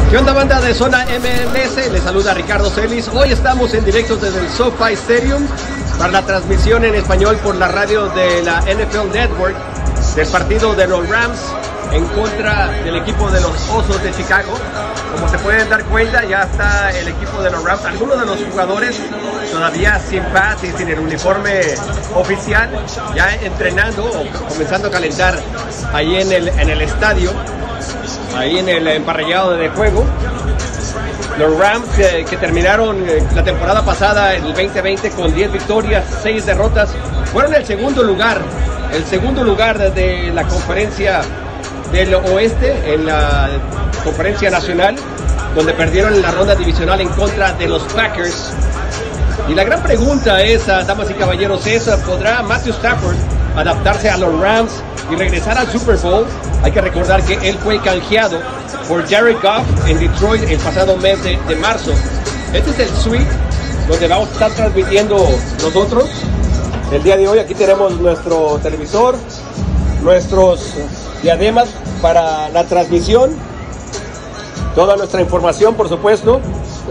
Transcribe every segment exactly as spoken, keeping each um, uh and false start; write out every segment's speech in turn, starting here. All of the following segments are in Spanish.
¿Qué onda, banda de Zona M L S? Les saluda Ricardo Celis. Hoy estamos en directo desde el SoFi Stadium para la transmisión en español por la radio de la N F L Network del partido de los Rams en contra del equipo de los Osos de Chicago. Como se pueden dar cuenta, ya está el equipo de los Rams. Algunos de los jugadores todavía sin pads y sin el uniforme oficial, ya entrenando o comenzando a calentar ahí en el, en el estadio, ahí en el emparrillado de juego. Los Rams eh, que terminaron eh, la temporada pasada, el veinte veinte, con diez victorias, seis derrotas, fueron el segundo lugar, el segundo lugar de, de la conferencia del oeste, en la conferencia nacional, donde perdieron en la ronda divisional en contra de los Packers. Y la gran pregunta es, damas y caballeros, es, ¿podrá Matthew Stafford adaptarse a los Rams y regresar al Super Bowl? Hay que recordar que él fue canjeado por Jared Goff en Detroit el pasado mes de, de marzo. Este es el suite donde vamos a estar transmitiendo nosotros el día de hoy. Aquí tenemos nuestro televisor, nuestros diademas para la transmisión, toda nuestra información, por supuesto.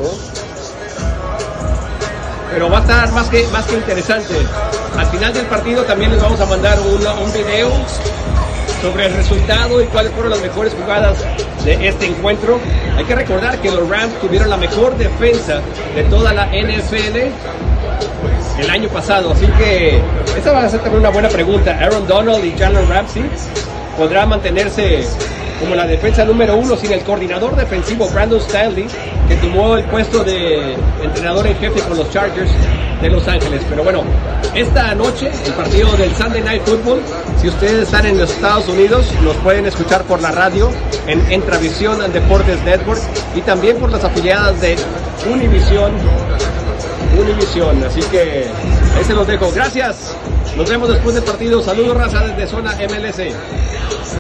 Pero va a estar más que, más que interesante. Al final del partido también les vamos a mandar un, un video sobre el resultado y cuáles fueron las mejores jugadas de este encuentro. Hay que recordar que los Rams tuvieron la mejor defensa de toda la N F L el año pasado, así que esta va a ser también una buena pregunta. Aaron Donald y Jalen Ramsey podrán mantenerse como la defensa número uno sin el coordinador defensivo Brandon Staley, que tomó el puesto de entrenador en jefe con los Chargers de Los Ángeles. Pero bueno, esta noche el partido del Sunday Night Football, si ustedes están en los Estados Unidos, los pueden escuchar por la radio en Entravisión Deportes Network y también por las afiliadas de Univision. Univision, así que ahí se los dejo. Gracias, nos vemos después del partido. Saludos, raza, desde Zona M L S.